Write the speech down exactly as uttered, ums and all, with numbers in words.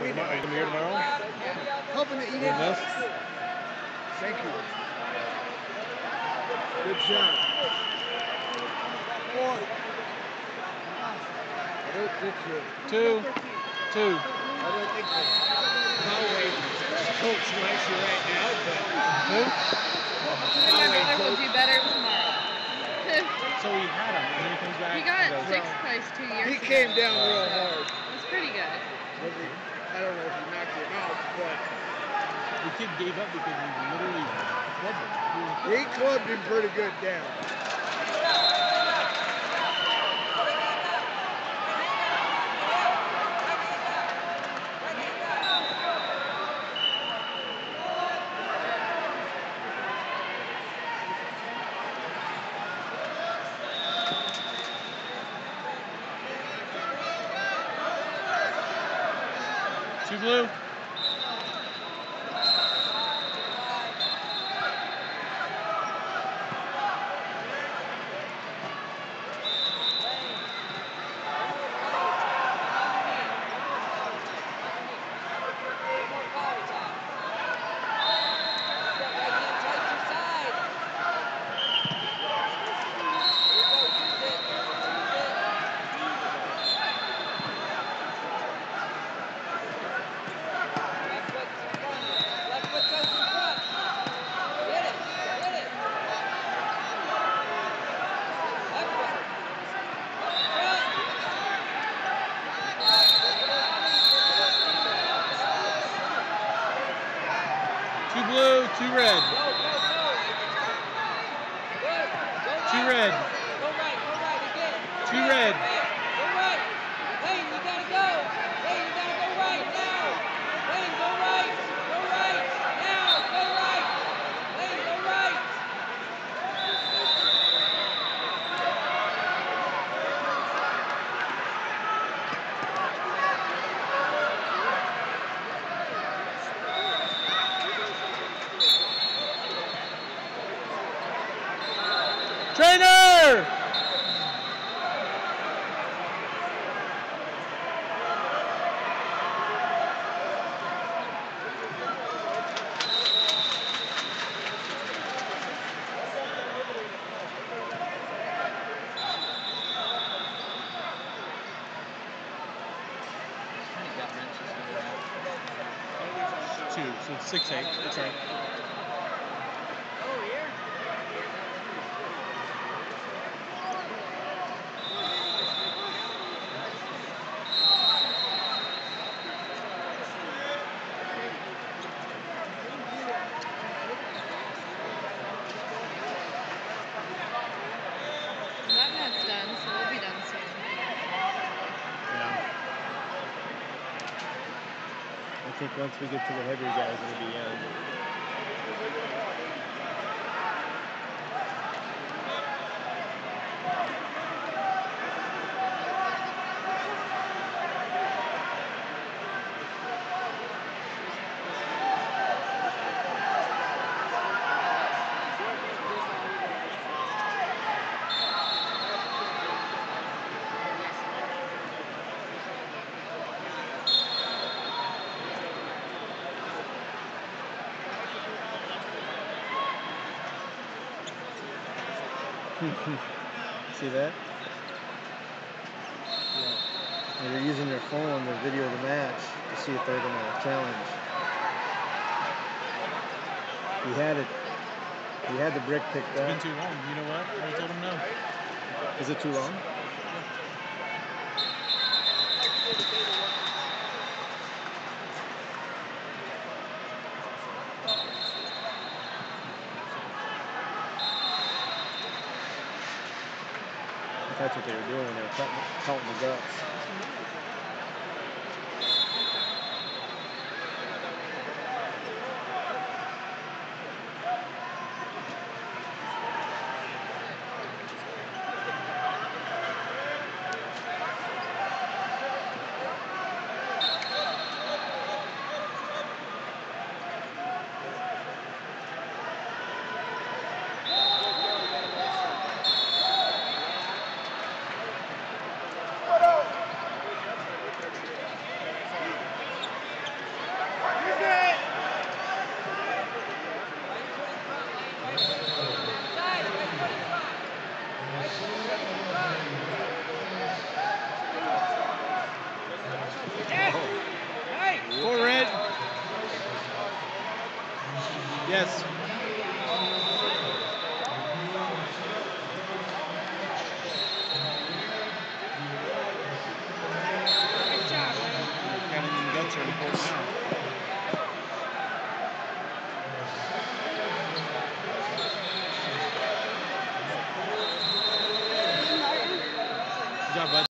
Are you going to be here tomorrow? Helping to eat it. This? Thank you. Good job. Four. I don't think so. Two. Two. I don't think so. Poway coach likes you right now, but... Who? My brother will do better tomorrow. So he had him, and then he comes back. He got goes, sixth place two years He ago. came down real hard. It's pretty good. I don't know if he knocked him out, but... The kid gave up because he literally clubbed him. He clubbed him pretty good down. Two blue. Two blue, two red. Two red. Two red. Go right. Lane, you gotta go. Lane, you gotta go right now. Lane, go right. Go right. Now, go right. Lane, go right. Trainer! Two, so it's six eight. That's right. Oh, here. That net's done, so we'll be done soon. Yeah. I think once we get to the heavier guys, it'll be in. See that? Yeah. They're using their phone to video the match to see if they're going to challenge. He had it. He had the brick picked up. It's been too long. You know what? I told him no. Is it too long? That's what they were doing when they were cutting, counting the guts. Yes. Nice job, Wayne. Counting in the guts are important now.